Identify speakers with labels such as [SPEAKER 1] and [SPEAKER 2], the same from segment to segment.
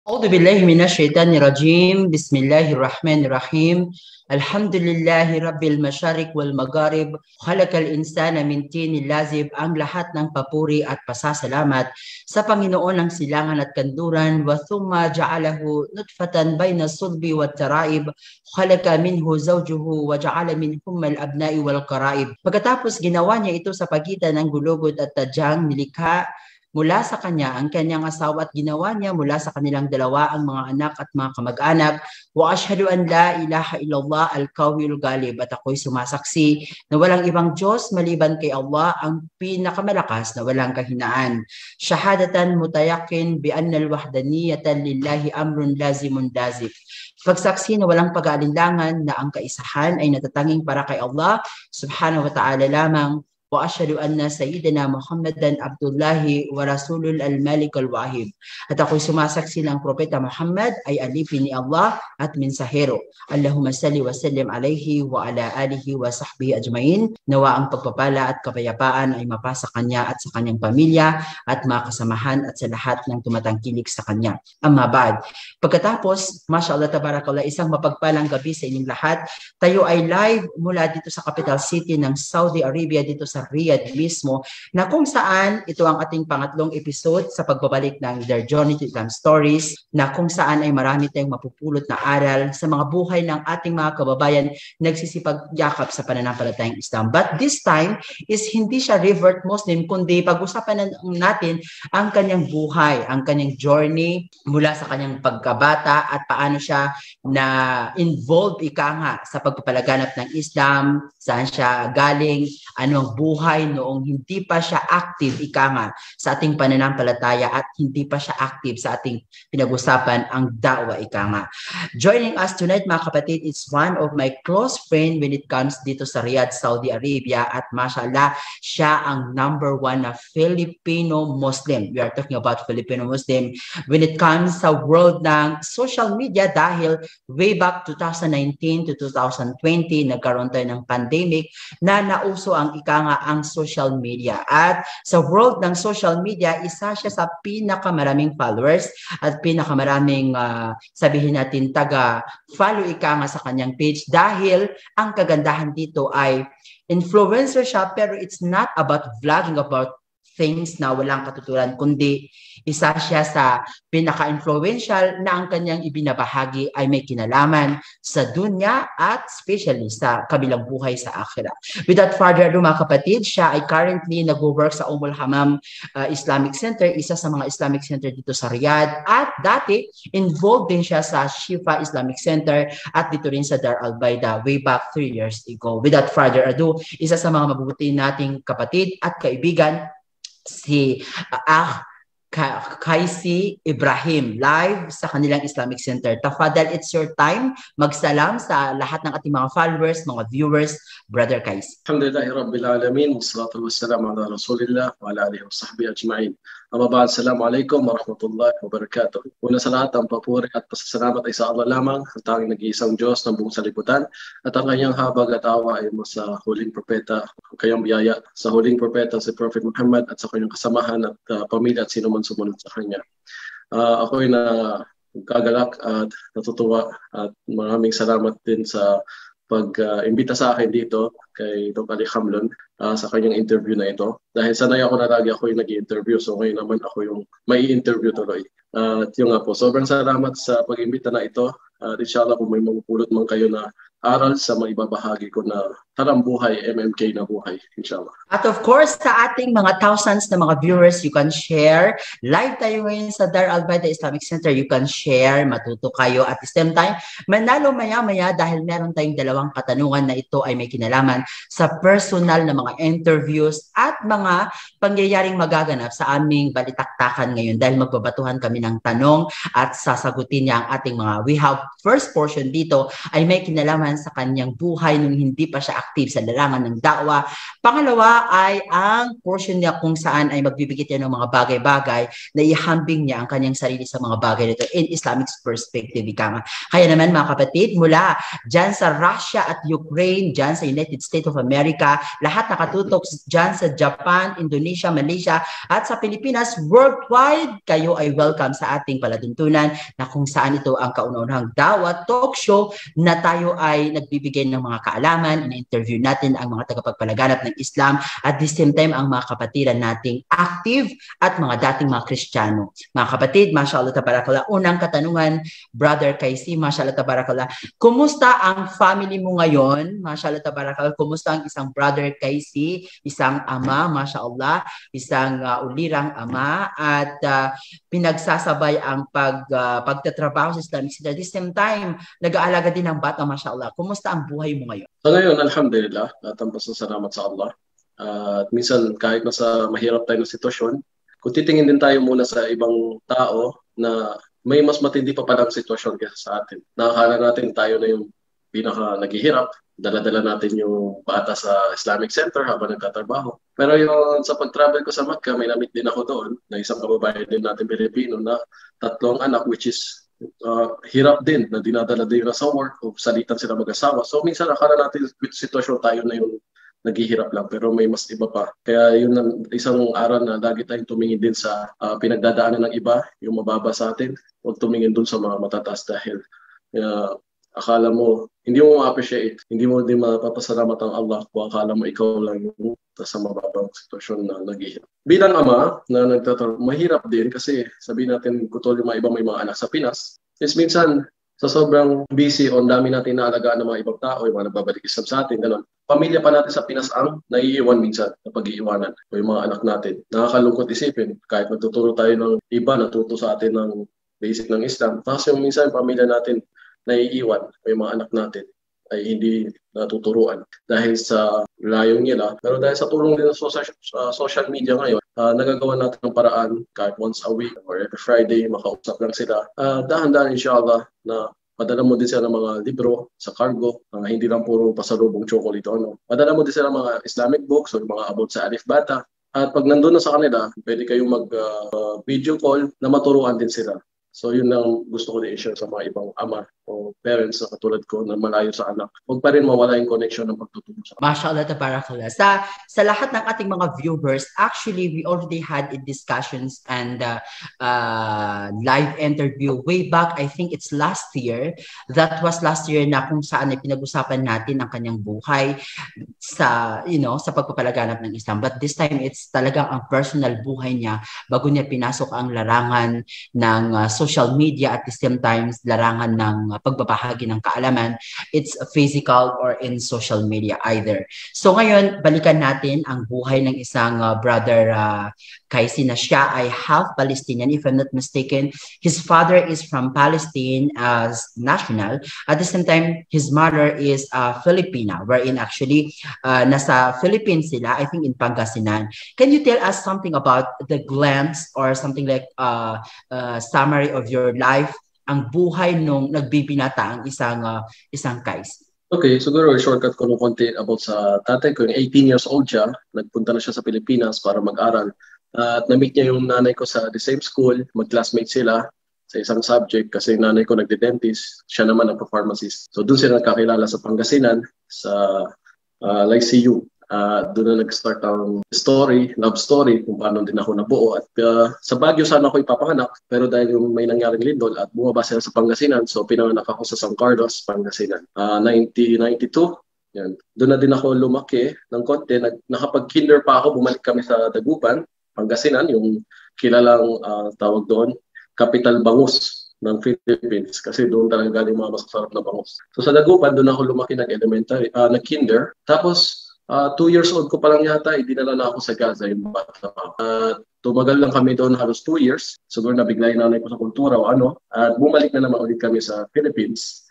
[SPEAKER 1] أعوذ بالله من الشيطان الرجيم بسم الله الرحمن الرحيم الحمد لله رب المشارق والمغارب خلق الإنسان من طين لازب. Ang lahat ng papuri at pasasalamat sa Panginoon ng silangan at kanduran. Wa thumma ja'alahu nutfatan bayna sulbi wa taraib khalaqa minhu zawjuhu wa ja'ala minhum al-abna'i wal qaraib. Pagkatapos ginawa niya ito sa pagitan ng gulugod at tadyang, nilikha mula sa kanya ang kanyang asawa at ginawa niya mula sa kanilang dalawa ang mga anak at mga kamag-anak. Wa ashhadu an la ilaha illallah al-qawiyul galib. At ako'y sumasaksi na walang ibang Diyos maliban kay Allah, ang pinakamalakas na walang kahinaan. Shahadatan mutayakin bi anna al-wahdaniyata lillahi amrun lazimun lazib. Pagsaksi na walang pag-aalinlangan na ang kaisahan ay natatanging para kay Allah subhanahu wa ta'ala lamang. Wa ashhadu anna sayyidina Muhammadan Abdullahi wa Rasulul al-Malik al-Wahib. At ako'y sumasaksi ng Propeta Muhammad ay alipin ni Allah at mensahero. Allahumma salli wa sallim alayhi wa ala alihi wa sahbihi ajmain. Nawa ang pagpapala at kapayapaan ay mapasa kanya at sa kanyang pamilya at mga kasamahan at sa lahat ng tumatangkilik sa kanya. Amma ba'd. Pagkatapos, mashallah tabarakallah, isang mapagpalang gabi sa inyong lahat. Tayo ay live mula dito sa capital city ng Saudi Arabia, dito sa Riyadh mismo, na kung saan ito ang ating pangatlong episode sa pagbabalik ng Their Journey to Islam Stories, na kung saan ay marami tayong mapupulot na aral sa mga buhay ng ating mga kababayan nagsisipag-yakap sa pananampalatayang Islam. But this time is hindi siya revert Muslim, kundi pag-usapan natin ang kanyang buhay, ang kanyang journey mula sa kanyang pagkabata at paano siya na involved nga sa pagpapalaganap ng Islam, saan siya galing, ano ang buhay noong hindi pa siya active nga sa ating pananampalataya at hindi pa siya active sa ating pinag-usapan ang da'wa nga. Joining us tonight mga kapatid is one of my close friend when it comes dito sa Riyadh, Saudi Arabia, at mashallah siya ang number one na Filipino Muslim. We are talking about Filipino Muslim when it comes sa world ng social media, dahil way back 2019 to 2020 nagkaroon tayo ng pandemic na nauso ang ang social media. At sa world ng social media, isa siya sa pinakamaraming followers at pinakamaraming sabihin natin taga-follow nga sa kanyang page, dahil ang kagandahan dito ay influencer siya, pero it's not about vlogging about things na walang katuturan, kundi isa siya sa pinaka-influential na ang kanyang ibinabahagi ay may kinalaman sa dunya at especially sa kabilang buhay sa akhirah. Without further ado mga kapatid, siya ay currently nag-work sa Hammam Islamic Center, isa sa mga Islamic Center dito sa Riyadh, at dati involved din siya sa Shifa Islamic Center at dito rin sa Dar al-Baida way back 3 years ago. Without further ado, isa sa mga mabubuti nating kapatid at kaibigan, si Kaisi Ibrahim, live sa kanilang Islamic Center. Tafadhal, it's your time. Magsalam sa lahat ng ating mga followers, mga viewers, Brother Kaisi.
[SPEAKER 2] Alhamdulillahi Rabbil Alamin, wassalatu wassalamu ala Rasulillah wa ala alihi wa sahbihi ajma'in. Amma ba'd, assalamualaikum warahmatullahi wabarakatuh. Una sa lahat, ang papuri at pasasalamat ay sa Allah lamang, ang tanging nag-iisang Diyos ng buong salibutan, at ang kanyang habag at awa ay mo sa huling propeta, ang kanyang biyaya sa huling propeta si Prophet Muhammad at sa kanyang kasamahan at pamilya at sino man sumunod sa kanya. Ako'y nagkagalak at natutuwa at maraming salamat din sa pag-imbita sa akin dito kay Dr. Ali Khamlon sa kanyang interview na ito. Dahil sanay ako na lagi ako yung nag-i-interview, so ngayon naman ako yung may interview tuloy. At yun nga po, sobrang salamat sa pag-imbita na ito. At inshallah kung may mapupulot man kayo na aral sa maibabahagi ko na tarang buhay, MMK na buhay, inshallah.
[SPEAKER 1] At of course, sa ating mga thousands na mga viewers, you can share. Live tayo ngayon sa Dar al-Baida Islamic Center. You can share, matuto kayo. At the same time, manalo maya-maya dahil meron tayong dalawang katanungan na ito ay may kinalaman sa personal na mga interviews at mga pangyayaring magaganap sa aming balitaktakan ngayon, dahil magbabatuhan kami ng tanong at sasagutin niya ang ating mga. We have first portion dito ay may kinalaman sa kanyang buhay nung hindi pa siya active sa larangan ng da'wa. Pangalawa ay ang portion niya kung saan ay magbibigay tayo ng mga bagay-bagay na ihambing niya ang kanyang sarili sa mga bagay nito in Islamic perspective. Kaya naman mga kapatid, mula dyan sa Russia at Ukraine, dyan sa United States of America, lahat nakatutok dyan sa Japan, Indonesia, Malaysia at sa Pilipinas, worldwide, kayo ay welcome sa ating palatuntunan na kung saan ito ang kauna-unahang da'wa talk show na tayo ay nagbibigay ng mga kaalaman, in-interview natin ang mga tagapagpalaganap ng Islam at the same time ang mga kapatiran nating active at mga dating mga Kristiyano. Mga kapatid, mashallah tabarakallah, unang katanungan, Brother Kaisi, mashallah tabarakallah, kumusta ang family mo ngayon? Mashallah tabarakallah, kumusta ang isang Brother Kaisi, isang ama, mashallah, isang ulirang ama at pinagsasabay ang pagtatrabaho sa Islamic Center. At the same time, nag-aalaga din ng bata, mashallah. Kumusta ang buhay mo ngayon?
[SPEAKER 2] So ngayon, alhamdulillah, ang pasasalamat sa Allah. At minsan, kahit nasa mahirap tayo na sitwasyon, kung titingin din tayo muna sa ibang tao na may mas matindi pa palang sitwasyon kaysa sa atin. Nakakala natin tayo na yung pinaka naghihirap. Dala-dala natin yung bata sa Islamic Center habang nagtatrabaho. Pero yung sa pag-travel ko sa Makkah, may namit din ako doon na isang kababayan din natin Pilipino na 3 anak, which is hirap din na dinadala din na sa work o salitan sila mag-asawa. So minsan akala natin with sitwasyon tayo na yung naghihirap lang pero may mas iba pa. Kaya yun ang isang aral na lagi tayong tumingin din sa pinagdadaanan ng iba, yung mababa sa atin, huwag tumingin dun sa mga matataas dahil akala mo, hindi mo ma-appreciate, hindi mo din mapapasalamat ang Allah kung akala mo ikaw lang yung sa mababang sitwasyon na naghihirap. Bilang ama na nagtatrabaho, mahirap din kasi sabihin natin kutol yung mga iba may mga anak sa Pinas. Is minsan, sa sobrang busy o dami natin naalagaan ng mga ibang tao, yung mga nagbabalik Islam sa atin, gano'n. Pamilya pa natin sa Pinas ang naiiwan minsan na pag-iiwanan o yung mga anak natin. Nakakalungkot isipin, kahit magtuturo tayo ng iba, natuto sa atin ng basic ng Islam. Tapos yung minsan pamilya natin naiiwan o yung mga anak natin ay hindi natuturuan dahil sa layong nila. Pero dahil sa tulong din ng social media ngayon, nagagawa natin ng paraan kahit once a week or every Friday, makausap lang sila. Dahan-dahan inshallah na padala mo din sila ng mga libro sa cargo, hindi lang puro pasalubong chocolate o ano. Padala mo din sila ng mga Islamic books o mga about sa Alif Bata. At pag nandun na sa kanila, pwede kayong mag-video call na maturuan din sila. So yun lang gusto ko i-share sa mga ibang ama o parents na katulad ko na malayo sa anak. Huwag pa rin mawala yung connection ng pagtuturo sa anak.
[SPEAKER 1] Mashallah, tabarakallah. Sa lahat ng ating mga viewers, actually we already had discussions and live interview way back, I think it's last year. That was last year na kung saan ay pinag-usapan natin ang kanyang buhay sa sa pagpapalaganap ng Islam. But this time it's talagang ang personal buhay niya bago niya pinasok ang larangan ng social media at the same time larangan ng pagbabahagi ng kaalaman. It's physical or in social media either. So ngayon, balikan natin ang buhay ng isang brother Kaisi na siya ay half Palestinian if I'm not mistaken. His father is from Palestine as national. At the same time, his mother is Filipina, wherein actually nasa Philippines sila, I think in Pangasinan. Can you tell us something about the glance or something like summary of your life, ang buhay nung nagbibinata ang isang Kaisi?
[SPEAKER 2] Okay, siguro shortcut ko ng konti about sa tatay ko. Yung 18 years old siya, nagpunta na siya sa Pilipinas para mag-aral. At na-meet niya yung nanay ko sa the same school, mag-classmate sila sa isang subject kasi nanay ko nagde-dentist, siya naman nagpa-pharmacist. So doon sila nagkakilala sa Pangasinan, sa Lyceum. Doon na nag-start ang love story, kung paano din ako nabuo. At sa Baguio sana ako ipapanganak, pero dahil yung may nangyaring lindol at bumaba sila sa Pangasinan, so pinanganak ako sa San Carlos, Pangasinan. 1992, yan. Doon na din ako lumaki ng konti. Nakapag-kinder pa ako, bumalik kami sa Dagupan, Pangasinan, yung kilalang tawag doon, Capital Bangus ng Philippines kasi doon talaga galing mga masasarap na bangus. So sa Dagupan, doon ako lumaki nag-elementary, nag-kinder. Tapos 2 years old ko pa lang yata, dinala na ako sa Gaza yung bata. Tumagal lang kami doon halos 2 years. Siguro nabigla yung nanay ko sa kultura o ano. At bumalik na naman ulit kami sa Philippines.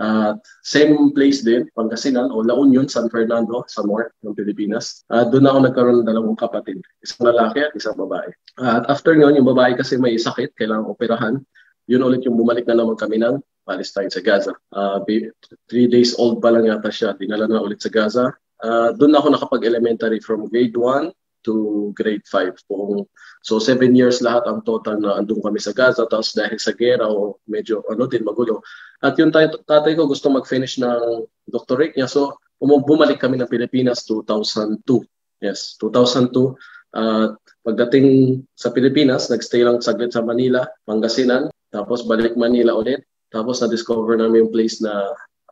[SPEAKER 2] Same place din, Pangasinan o La Union, San Fernando, sa north ng Pilipinas. Doon ako nagkaroon ng 2 kapatid. Isang lalaki at isang babae. At after nyon, yung babae kasi may sakit, kailangang operahan. Yun ulit yung bumalik na naman kami ng Palestine sa Gaza. 3 days old pa lang yata siya, dinala na ulit sa Gaza. Doon ako nakapag-elementary from grade 1 to grade 5. So 7 years lahat ang total na andun kami sa Gaza, tapos dahil sa gera o medyo magulo. At yung tatay ko gusto mag-finish ng doctorate niya, so bumalik kami ng Pilipinas 2002. Yes, 2002. Pagdating sa Pilipinas, nagstay lang saglit sa Manila, Pangasinan, tapos balik Manila ulit. Tapos na-discover namin yung place na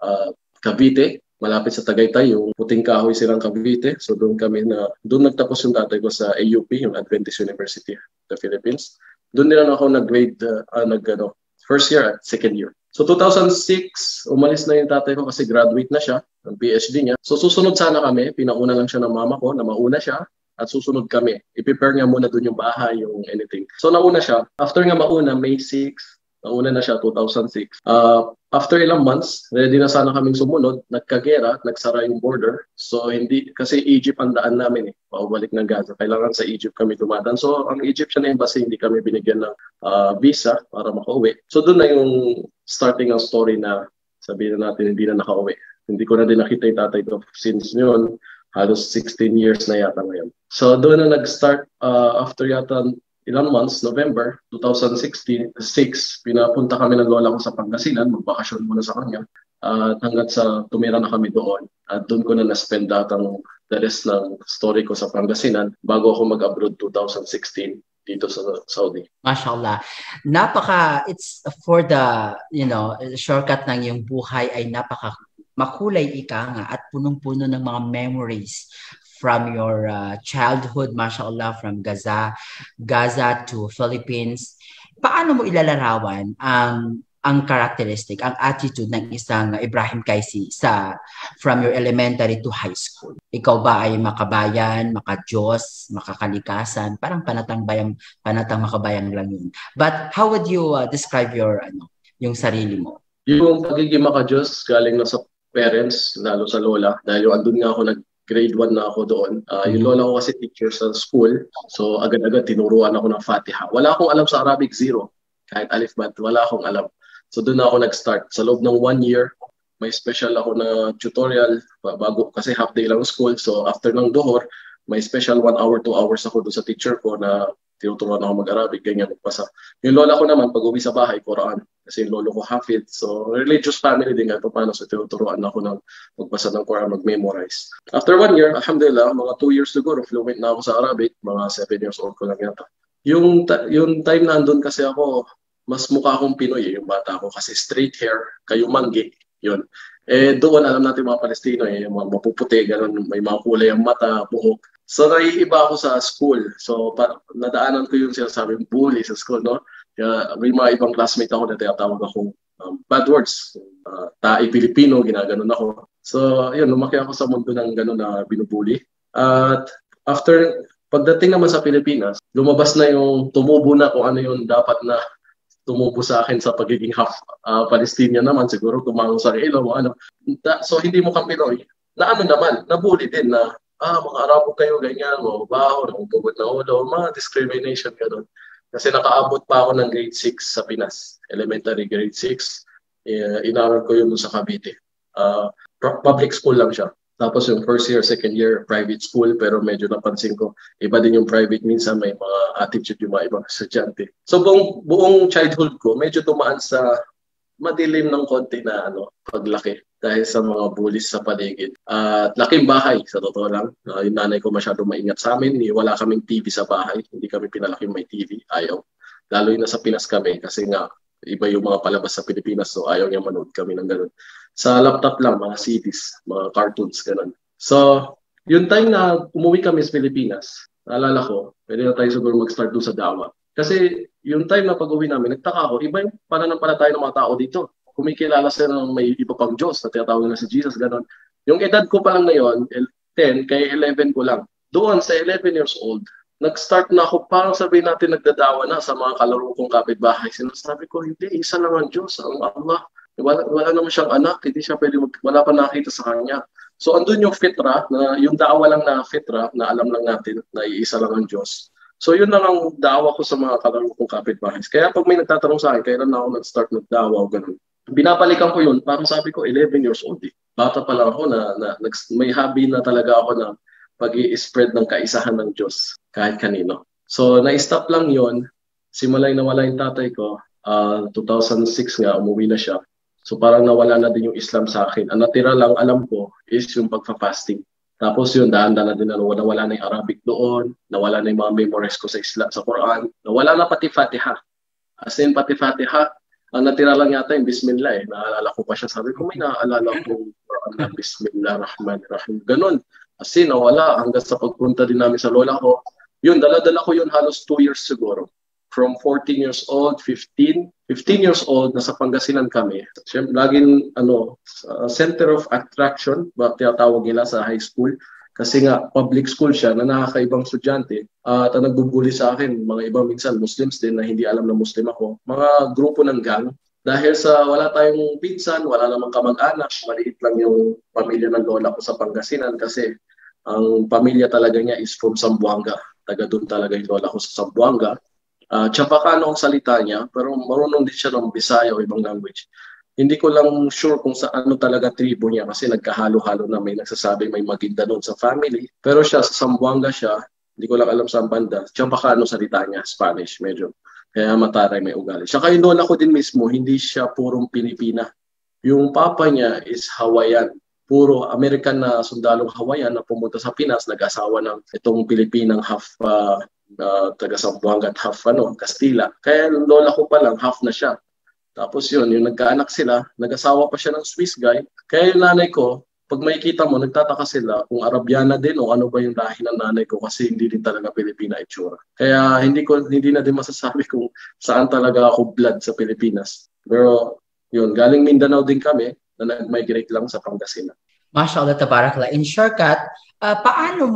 [SPEAKER 2] Cavite, malapit sa Tagaytay, yung puting kahoy silang Cavite. So doon nagtapos yung tatay ko sa AUP, yung Adventist University of the Philippines. Doon nila ako nag-grade, first year at second year. So 2006, umalis na yung tatay ko kasi graduate na siya ng PhD niya. So susunod sana kami, pinauna lang siya ng mama ko na mauna siya at susunod kami. I-prepare niya muna doon yung bahay, yung anything. So nauna siya. After nga mauna, May 6, nauna na siya, 2006. After ilang months, ready na sana kaming sumunod. Nagkagera, nagsara yung border. So hindi, kasi Egypt ang daan namin paubalik ng Gaza. Kailangan sa Egypt kami dumadaan. So ang Egyptian Embassy, hindi kami binigyan ng visa para makauwi. So doon na yung starting ang story na sabihin natin hindi na nakauwi. Hindi ko na din nakita yung tatay ko since yun. Halos 16 years na yata ngayon. So doon na nag-start after yata ilang months, November 2016, pinapunta kami ng lola ko sa Pangasinan, magbakasyon muna sa kanya. Hanggang sa tumira na kami doon. At doon ko na na-spend datang the rest ng story ko sa Pangasinan bago ako mag-abroad 2016 dito sa Saudi.
[SPEAKER 1] Mashallah. It's for the, shortcut ng yung buhay ay makulay ika nga at punong-puno ng mga memories from your childhood, mashallah, from Gaza to Philippines. Paano mo ilalarawan ang characteristic, ang attitude ng isang Ibrahim Kaisi from your elementary to high school? Ikaw ba ay makabayan, makadiyos, makakalikasan? Parang panatang makabayan lang yun. But how would you describe yung sarili mo?
[SPEAKER 2] Yung pagiging makadiyos galing na sa parents, lalo sa lola, dahil andun nga ako grade 1 na ako doon. Yung lola ko kasi teacher sa school. So agad-agad tinuruan ako ng Fatiha. Wala akong alam sa Arabic, zero. Kahit alif bat, wala akong alam. So doon na ako nag-start. Sa loob ng 1 year, may special ako na tutorial bago kasi half day lang school. So after ng duhur, may special 1 hour, 2 hours ako doon sa teacher ko na tinuturuan ako mag-Arabic, ganyan magpasa. Yung lola ko naman, pag uwi sa bahay, Quran. Kasi yung lolo ko hafid. So religious family din nga paano. So tinuturuan ako ng magbasa ng Quran, mag-memorize. After 1 year, alhamdulillah, mga 2 years siguro, fluent na ako sa Arabic. Mga 7 years old ko lang yata. Yung time na andun kasi ako, mas mukha akong Pinoy yung bata ko kasi straight hair, kayo manggi, yun. Doon alam natin mga Palestino, yung mga mapuputi, ganun, may mga kulay ang mata, buhok. So naiiba ako sa school. So nadaanan ko yung sinasabing bully sa school, no? Kaya may mga ibang classmate ako na tinatawag akong bad words. Tae Pilipino, ginaganon ako. So yun, lumaki ako sa mundo ng gano'n na binubuli. At after, pagdating naman sa Pilipinas, lumabas na yung tumubo na kung ano yung dapat na tumubo sa akin sa pagiging half Palestinian naman. Siguro kumang sa ilo, ano. So hindi mo kang Pinoy. Na ano naman, nabully din na mga Arabo kayo, ganyan, baho, nangugugod na ulo, mga discrimination ka doon. Kasi nakaabot pa ako ng grade 6 sa Pinas, elementary grade 6. Inaral ko yun sa Cavite. Public school lang siya. Tapos yung first year, second year, private school, pero medyo napansin ko, iba din yung private, minsan may mga attitude yung mga ibang estudyante. So buong childhood ko, medyo tumaan sa madilim ng konti na paglaki dahil sa mga bullies sa paligid. At laking bahay, sa totoo lang. Yung nanay ko masyado maingat sa amin. Wala kaming TV sa bahay. Hindi kami pinalaking may TV. Ayaw. Lalo yung nasa Pinas kami kasi nga iba yung mga palabas sa Pilipinas, so ayaw niya manood kami ng ganun. Sa laptop lang, mga CDs, mga cartoons, ganun. So, yung time na umuwi kami sa Pilipinas, naalala ko, pwede na tayo siguro mag-start doon sa dawa. Kasi yung time na pag-uwi namin, nagtaka ako, iba yung pananampalataya ng mga tao dito. Kumikilala sila ng may iba pang Diyos na tinatawag na si Jesus, gano'n. Yung edad ko pa lang na yun, 10, kaya 11 ko lang. Doon sa 11 years old, nag-start na ako, parang sabihin natin nagdadawa na sa mga kalaro kong kapitbahay. Sinasabi ko, hindi, isa lang ang Diyos, ang Allah. Wala naman siyang anak, hindi siya pwede, wala pa nakita sa kanya. So andun yung fitra, na yung daawa lang na fitra, na alam lang natin na iisa lang ang Diyos. So yun lang ang daawa ko sa mga kalaro kong kapitbahay. Kaya pag may nagtatanong sa akin, kailan na ako nag-start magdawa o ganun, binabalikan ko yun, parang sabi ko, 11 years old eh. Bata pa lang ako may hobby na talaga ako na pag-i-spread ng kaisahan ng Diyos kahit kanino. So, na-stop lang yun. Simula yung nawala yung tatay ko, 2006 nga, umuwi na siya. So, parang nawala na din yung Islam sa akin. Ang natira lang, alam ko, is yung pagpa-fasting. Tapos yun, daan-daan na din na nawala na yung Arabic doon, nawala na yung mga memories ko sa Islam, sa Quran, nawala na pati Fatiha. As in, pati Fatiha, ang natira lang yata yung Bismillah eh. Naalala ko pa siya. Sabi ko, may naaalala ko Quran na Bismillah Rahman Rahim. Ganon. As in, nawala. Hanggang sa pagpunta din namin sa lola ko. Yun, dala-dala ko yun halos 2 years siguro. From 14 years old, 15 years old, nasa Pangasinan kami. Siyempre, laging center of attraction, ba tinatawag nila sa high school. Kasi nga, public school siya na nakakaibang estudyante. At ang nagbubuli sa akin, mga iba minsan Muslims din na hindi alam na Muslim ako. Mga grupo ng gang. Dahil sa wala tayong pinsan, wala namang kamag-anak, maliit lang yung pamilya ng lola ko sa Pangasinan kasi ang pamilya talaga niya is from Zamboanga. Taga doon talaga yung lola ko sa Zamboanga. Chapacano ang salita niya, pero marunong din siya ng Bisaya o ibang language. Hindi ko lang sure kung sa ano talaga tribo niya kasi nagkahalo-halo na may nagsasabi may Maguindanao sa family. Pero siya, sa Zamboanga siya, hindi ko lang alam saan banda. Chapacano salita niya, Spanish medyo. Kaya mataray may ugali. Saka yung lola ko din mismo, hindi siya purong Pilipina. Yung papa niya is Hawaiian. Puro American na sundalong Hawaiian na pumunta sa Pinas, nag-asawa ng itong Pilipinang half taga Zamboanga at half Kastila. Kaya lola ko pa lang, half na siya. Tapos yun, yung nagkaanak sila, nag-asawa pa siya ng Swiss guy. Kaya yung nanay ko, pag makikita mo, nagtataka sila kung Arabiana din o ano ba yung lahi ng nanay ko kasi hindi din talaga Pilipina itsura. Kaya hindi na din masasabi kung saan talaga ako blood sa Pilipinas. Pero yun, galing Mindanao din kami na nag-migrate lang sa Pangasinan.
[SPEAKER 1] Mashallah, tabarakallah. In shortcut, paano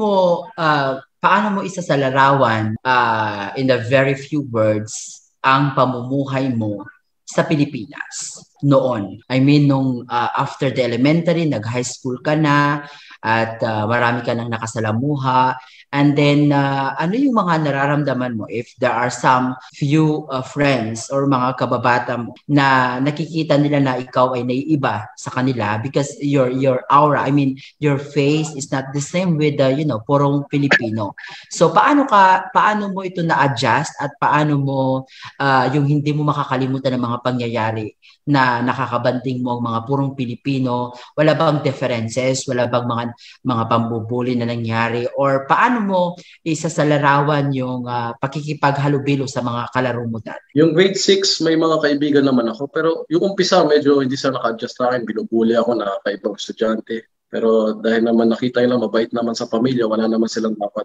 [SPEAKER 1] mo isasalarawan in a very few words ang pamumuhay mo sa Pilipinas noon? I mean, nung after the elementary, nag-high school ka na at marami ka nang nakasalamuha. And then, ano yung mga nararamdaman mo if there are some few friends or mga kababata mo na nakikita nila na ikaw ay naiiba sa kanila because your aura, I mean, your face is not the same with purong Pilipino. So, paano mo ito na-adjust at paano mo yung hindi mo makakalimutan ng mga pangyayari na nakakabanding mo ang mga purong Pilipino? Wala bang differences? Wala bang mga pambubuli na nangyari? Or paano mo isasalarawan yung pakikipaghalubilo sa mga kalaro mo dati?
[SPEAKER 2] Yung grade 6, may mga kaibigan naman ako. Pero yung umpisa, medyo hindi sila naka-adjust sa akin. Binubuli ako na kaibang estudyante. Pero dahil naman nakita nila mabait naman sa pamilya, wala naman silang dapat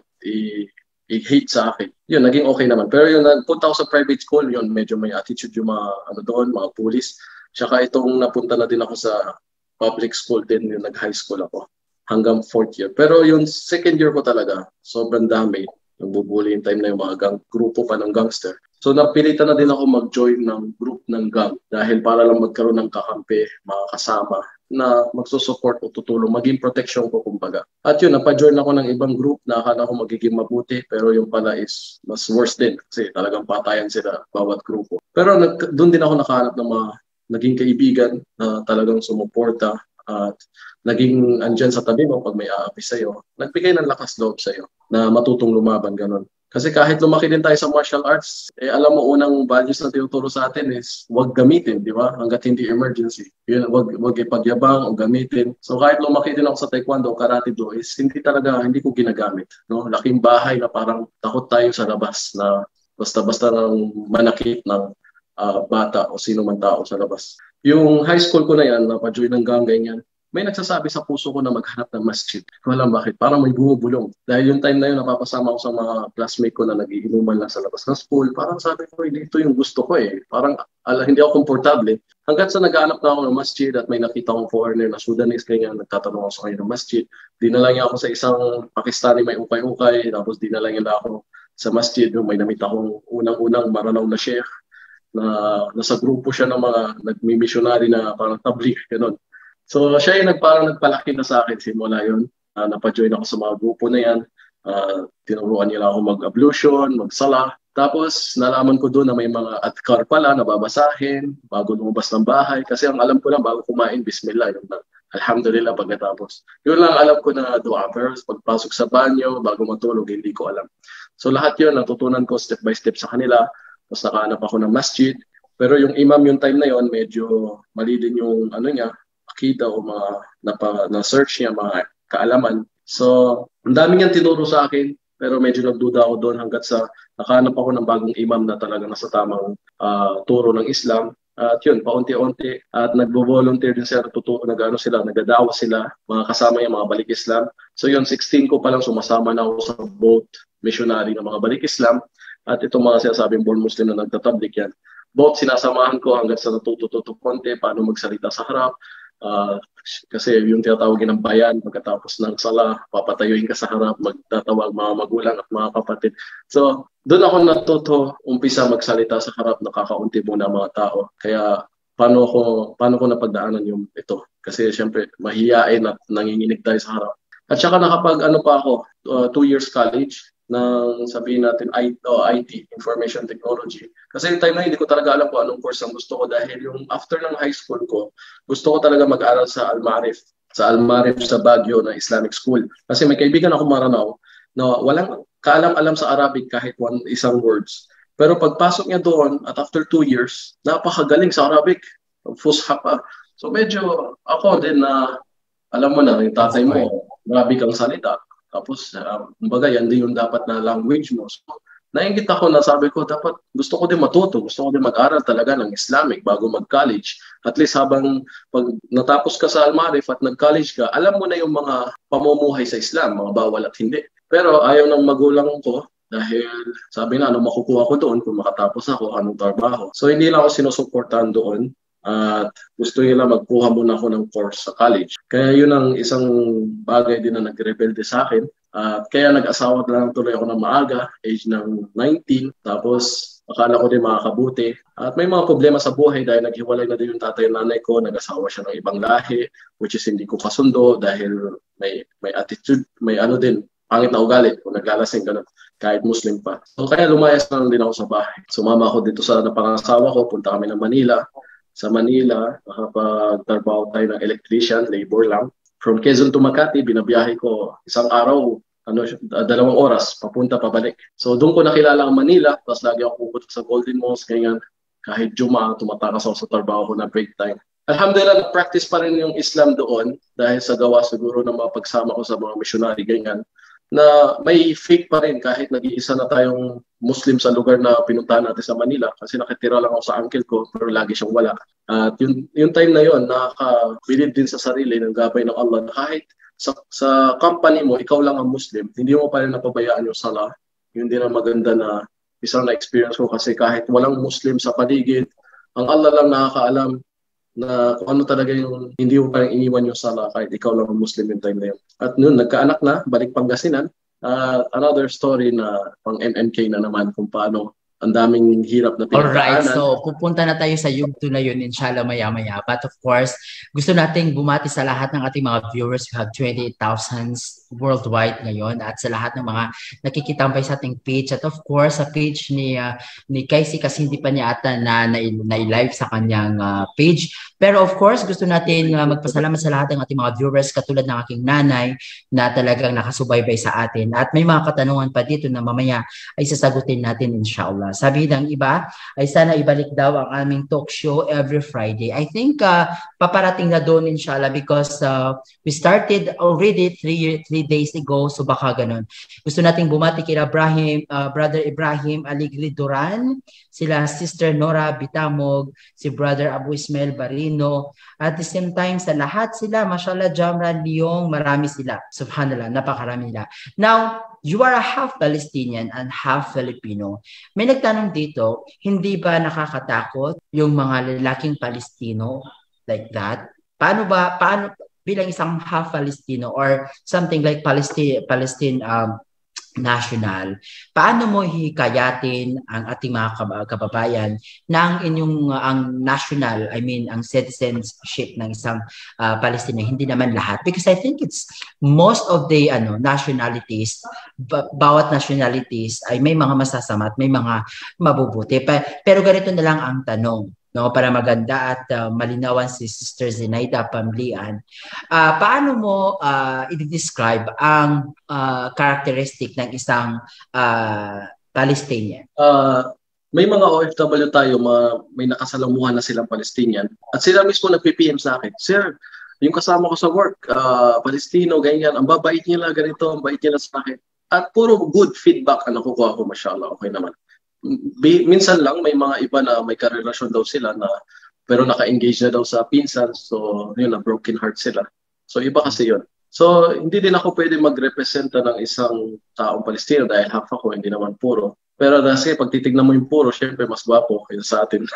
[SPEAKER 2] i-hate sa akin. Yun, naging okay naman. Pero yun, punta ako sa private school, yun, medyo may attitude yung mga doon, mga police. Tsaka itong napunta na din ako sa public school din, yung nag-high school ako hanggang 4th year. Pero yung 2nd year ko talaga, sobrang dami. Nagbubuli yung time na yung mga grupo pa ng gangster. So napilitan na din ako mag-join ng group ng gang dahil para lang magkaroon ng kakampi, mga kasama na magsusupport o tutulong, maging protection ko kumbaga. At yun, napajoin ako ng ibang group na akala ko magiging mabuti pero yung pala is mas worse din kasi talagang patayan sila bawat grupo. Pero doon din ako nakahanap ng mga naging kaibigan na talagang sumuporta at naging andyan sa tabi mo pag may aapi sa'yo. Nagbigay ng lakas loob sa'yo na matutong lumaban ganun. Kasi kahit lumaki din tayo sa martial arts, alam mo unang values na tinuturo sa atin is huwag gamitin, di ba? Hanggat hindi emergency. Yun, huwag ipagyabang o gamitin. So kahit lumaki din ako sa taekwondo o karate do is hindi ko ginagamit. No? Laking bahay na parang takot tayo sa labas na basta-basta ng manakit ng bata o sino man tao sa labas. Yung high school ko na yan, napajoin ng gang, ganyan, may nagsasabi sa puso ko na maghanap ng masjid. Walang bakit, parang may bumubulong. Dahil yung time na yun, napapasama ko sa mga classmate ko na nagiinuman lang sa labas ng school. Parang sabi ko, ito yung gusto ko eh. Parang hindi ako komportable. Hanggat sa naghahanap na ako ng masjid at may nakita akong foreigner na Sudanese, kaya nagtatanong ako sa kanya ng masjid. Dinala niya ako sa isang Pakistani may ukay-ukay, tapos dinala niya ako sa masjid. May namit akong unang-unang maranaw na sheikh na nasa grupo siya ng mga nagmi-missionary na parang tabligh, gano'n. So siya yung nagpalaki na sa akin simula yun. Napajoin ako sa mga grupo na yan. Tinuruan nila ako mag-ablution, magsala. Tapos nalaman ko doon na may mga adhkar pala na babasahin bago lumabas ng bahay. Kasi ang alam ko lang bago kumain, bismillah, yun lang. Alhamdulillah pagkatapos. Yun lang alam ko na dua. Pero pagpasok sa banyo, bago matulog, hindi ko alam. So lahat yun, natutunan ko step by step sa kanila. Tapos nakahanap ako ng masjid. Pero yung imam yung time na yon medyo mali din yung ano niya, akida o mga na-search niya, mga kaalaman. So, ang dami niyang tinuro sa akin, pero medyo nagduda ako doon hanggat sa nakahanap ako ng bagong imam na talaga nasa tamang turo ng Islam. At yun, paunti-unti. At nagbo-volunteer din sila, nagdadawa sila, mga kasama yung mga balik Islam. So yun, 16 ko pa lang sumasama na ako sa both missionary ng mga balik Islam. At itong mga sinasabing born Muslim na nagtatablik yan. Both sinasamahan ko hanggang sa natututo konti, paano magsalita sa harap. Kasi yung tinatawagin ng bayan, pagkatapos ng sala, papatayuin ka sa harap, magtatawag mga magulang at mga kapatid. So, doon ako natuto, umpisa magsalita sa harap, nakakaunti muna mga tao. Kaya, paano ko napagdaanan yung ito? Kasi siyempre, mahihain at nanginginig tayo sa harap. At saka nakapag-ano pa ako, 2 years college, ng sabihin natin IT, Information Technology. Kasi yung time na hindi ko talaga alam kung anong course ang gusto ko dahil yung after ng high school ko, gusto ko talaga mag-aral sa Al-Marif sa Baguio na Islamic School. Kasi may kaibigan ako Maranao na walang kaalam-alam sa Arabic kahit isang words. Pero pagpasok niya doon at after 2 years, napakagaling sa Arabic. Fusha pa. So medyo ako din na alam mo na, yung tatay mo, grabe kang salita. Tapos, kumbaga, yan din yung dapat na language mo. So, nainggit ako na sabi ko, dapat gusto ko din matuto, gusto ko din mag-aral talaga ng Islamic bago mag-college. At least habang pag natapos ka sa Al-Marif at nag-college ka, alam mo na yung mga pamumuhay sa Islam, mga bawal at hindi. Pero ayaw ng magulang ko dahil sabi na, ano makukuha ko doon kung makatapos ako, anong trabaho. So, hindi lang ako sinusuportahan doon. At gusto nila magkuha muna ako ng course sa college. Kaya yun ang isang bagay din na nag-rebelde sa akin. At kaya nag-asawa na lang tuloy ako ng maaga, age ng 19. Tapos akala ko din makakabuti. At may mga problema sa buhay dahil naghiwalay na din yung tatay at nanay ko. Nag-asawa siya ng ibang lahi, which is hindi ko kasundo dahil may attitude, may ano din, pangit na ugali kung naglalasing ka kahit Muslim pa. So kaya lumayas na lang din ako sa bahay. Sumama ako dito sa napangasawa ko, punta kami ng Manila. Sa Manila, nakapagtrabaho tayo ng electrician, labor lang. From Quezon to Makati, binabiyahe ko isang araw, 2 oras, papunta, pabalik. So doon ko nakilala ang Manila, tapos lagi ako pupunta sa Golden Malls, ganyan. Kahit Juma, tumatakas ako sa trabaho ko na break time. Alhamdulillah, practice pa rin yung Islam doon dahil sa gawa siguro ng mga pagsama ko sa mga missionary, ganyan. Na may faith pa rin kahit nag-iisa na tayong Muslim sa lugar na pinuntahan natin sa Manila kasi nakitira lang ako sa uncle ko pero lagi siyang wala. At yung time na yon nakakabilib din sa sarili ng gabay ng Allah na kahit sa company mo, ikaw lang ang Muslim, hindi mo pa rin napabayaan yung salah. Yun din ang maganda na isang na-experience ko kasi kahit walang Muslim sa paligid, ang Allah lang nakakaalam na kung ano talaga yung hindi mo parang iniwan yung sala kahit ikaw lang ang Muslim yung time na yun. At noon, nagkaanak na, balik Pangasinan. Another story na pang MMK na naman kung paano ang daming hirap na
[SPEAKER 1] Alright,
[SPEAKER 2] pinagdaanan.
[SPEAKER 1] so pupunta na tayo sa yugto na yun, inshallah maya-maya. But of course, gusto nating bumati sa lahat ng ating mga viewers. We have 28,000 worldwide ngayon at sa lahat ng mga nakikitambay sa ating page. At of course, sa page ni Casey kasi hindi pa niya ata na-live sa kanyang page. Pero of course, gusto natin magpasalamat sa lahat ng ating mga viewers katulad ng aking nanay na talagang nakasubaybay sa atin. At may mga katanungan pa dito na mamaya ay sasagutin natin inshallah. Sabi ng iba ay sana ibalik daw ang aming talk show every Friday. I think paparating na doon inshallah because we started already 3 days ago, so baka ganun. Gusto nating bumati kila Brother Ibrahim Aligri Duran, sila Sister Nora Bitamog, si Brother Abu Ismail Barino, at the same time sa lahat sila, mashallah, Jamran Leong, marami sila. Subhanallah, napakarami nila. Now, you are a half Palestinian and half Filipino. May nagtanong dito, hindi ba nakakatakot yung mga lalaking Palestino like that? Paano bilang isang half Palestino or something like Palestine national, paano mo hikayatin ang ating mga kababayan na ang inyong ang national, I mean ang citizenship ng isang Palestina, hindi naman lahat, because I think it's most of the nationalities, bawat nationalities ay may mga masasama at may mga mabubuti. Pero ganito na lang ang tanong, no, para maganda at malinawan si Sister Zenaida Pamlian. Paano mo i-describe ang characteristic ng isang Palestinian?
[SPEAKER 2] May mga OFW tayo, may nakasalamuhan na silang Palestinian. At sila mismo nagpi-PM sa akin, Sir, yung kasama ko sa work, Palestino, ganyan, ang babait nila, ganito, ang bait nila sa akin. At puro good feedback ang nakukuha ko, mashallah, okay naman. Minsan lang may mga iba na may karelasyon daw sila na pero naka-engage na daw sa pinsan, so yun na broken heart sila. So iba kasi yun. So hindi din ako pwede magrepresenta ng isang taong Palestino dahil half ako, hindi naman puro. Pero kasi pag titignan mo yung puro, syempre mas gwapo kaysa sa atin.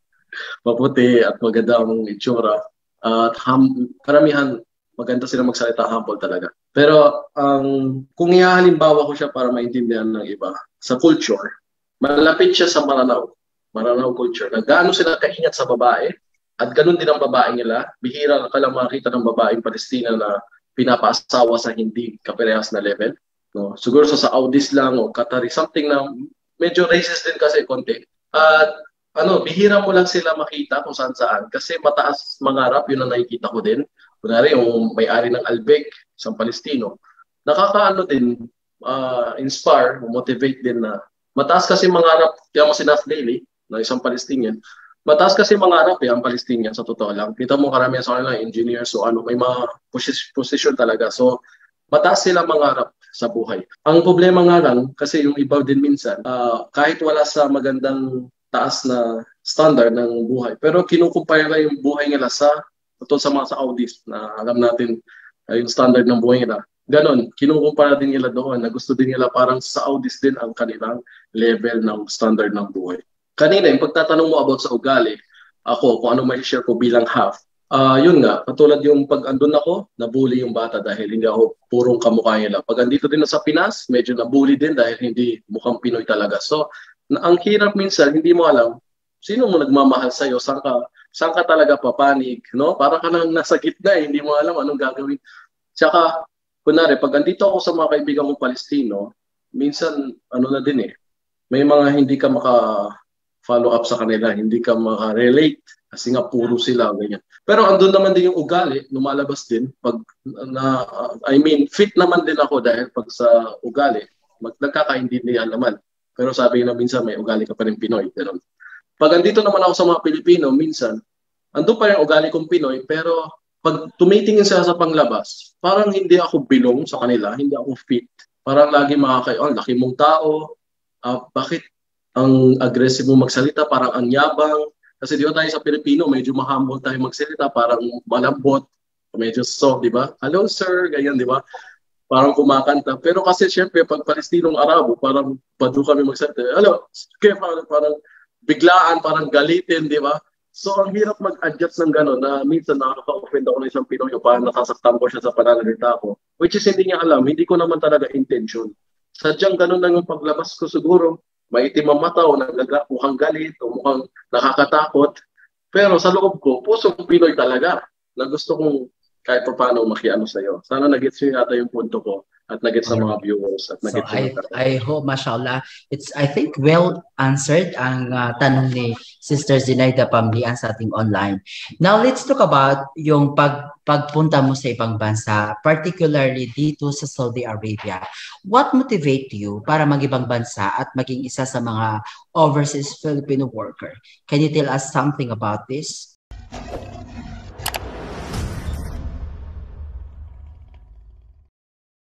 [SPEAKER 2] Maputi at maganda ang itsura. At karamihan maganda sila magsalita, humble talaga. Pero kung ihahalimbawa ko siya para maintindihan ng iba, sa culture, malapit siya sa Maranao culture. Gaano sila kaingat sa babae at ganun din ang babae nila. Bihira ka lang makita ng babaeng Palestina na pinapaasawa sa hindi kaparehas na level. No? Siguro sa Saudis lang o Qatari, something na medyo racist din kasi konti. At bihira mo lang sila makita kung saan-saan kasi mataas mangarap, yun ang nakikita ko din. Kunwari yung may-ari ng Albeg, isang Palestino, nakakaano din, inspire, motivate din na mataas kasi mangarap, kaya mo si Naf Daily, na isang Palestinian, mataas kasi mangarap ang Palestinian sa totoo lang. Kita mo karamihan sa kanila, engineers o may mga position talaga. So, mataas sila mangarap sa buhay. Ang problema nga lang, kasi yung iba din minsan, kahit wala sa magandang taas na standard ng buhay, pero kinukumpara na yung buhay nila sa mga Saudis na alam natin yung standard ng buhay nila. Ganon, kinukumpara din nila doon na gusto din nila parang Saudis din ang kanilang level ng standard ng buhay. Kanina, yung pagtatanong mo about sa ugali, ako, kung ano may share ko bilang half, yun nga, katulad yung pag andun ako, nabully yung bata dahil hindi ako purong kamukha nila. Pag andito din sa Pinas, medyo nabully din dahil hindi mukhang Pinoy talaga. So, ang hirap minsan, hindi mo alam, sino mo nagmamahal sa'yo, saan ka talaga papanig, no? Para ka nang nasa gitna, hindi mo alam anong gagawin. Tsaka, kunwari, pag andito ako sa mga kaibigan kong Palestino, minsan, na din may mga hindi ka maka-follow up sa kanila, hindi ka maka-relate, kasi nga puro sila, ganyan. Pero andun naman din yung ugali, lumalabas din, fit naman din ako dahil pag sa ugali, nagkakaintindihan naman. Pero sabi na minsan, may ugali ka pa rin Pinoy. Pero pag andito naman ako sa mga Pilipino, minsan, andun pa rin ugali kong Pinoy, pero pag tumitingin sila sa panglabas, parang hindi ako bilong sa kanila, hindi ako fit. Parang lagi laki mong tao, bakit ang aggressive mo magsalita, parang ang yabang. Kasi di ba tayo sa Pilipino, medyo mahambol tayo magsalita, parang malambot, medyo soft, di ba? Hello sir, ganyan, di ba? Parang kumakanta. Pero kasi syempre, pag Palestinong Arabo, parang padu kami magsalita. Hello, parang biglaan, parang galitin, di ba? So, ang hirap mag-adjust ng gano'n na minsan nakaka-offend ako ng isang Pinoy o parang nasasaktan ko siya sa pananalita ko. Which is hindi niya alam, hindi ko naman talaga intention. Sadyang gano'n lang yung paglabas ko siguro. Maitim ang mata o mukhang galit o mukhang nakakatakot. Pero sa loob ko, pusong Pinoy talaga na gusto kong kahit pa paano makiano sa'yo. Sana nag-gets nyo yata yung punto ko at nag-gets sa mga viewers. At
[SPEAKER 1] so I hope, mashallah, I think well answered ang tanong ni Sister Zenaida Pamlian sa ating online. Now, let's talk about yung pagpunta mo sa ibang bansa, particularly dito sa Saudi Arabia. What motivate you para mag-ibang bansa at maging isa sa mga overseas Filipino worker? Can you tell us something about this?